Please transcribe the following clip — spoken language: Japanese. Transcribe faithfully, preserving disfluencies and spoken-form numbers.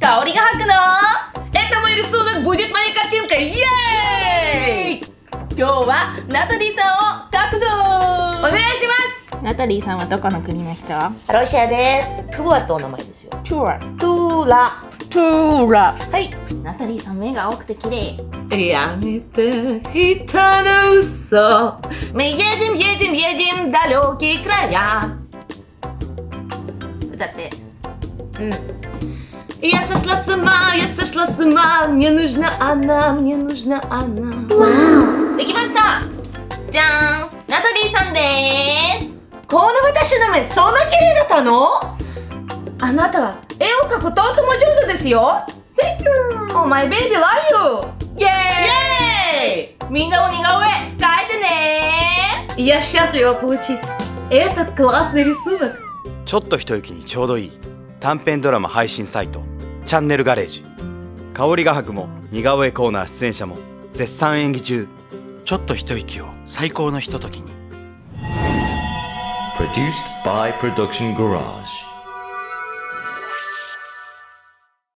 香りが吐くのЭто мой рисунок будет моей картинкой! イエーイ今日はナタリーさんを描くぞお願いしますナタリーさんはどこの国の人？ ロシアです。トゥーラってお名前ですよ。 トゥーラ。 トゥーラ。 トゥーラ。 はい。 ナタリーさん目が青くて綺麗。 やめて人の嘘。Мы едем, едем, едем далекие края。 歌って。 うん。Я сошла с ума, я сошла с ума, мне нужна она, мне нужна она。 できました。じゃーん、ナタリーさんでーす。 この私の目そんな綺麗だったの？あなたは絵を描くとっても上手ですよ。Thank you. Oh my baby love you. イエーイ。みんなも似顔絵描いてねー。 Я счастлива получить этот классный рисунок。 ちょっと一息にちょうどいい短編ドラマ配信サイトチャンネルガレージ。香り画伯も似顔絵コーナー出演者も絶賛演技中。ちょっと一息を最高のひとときに。 Produced by Production Garage.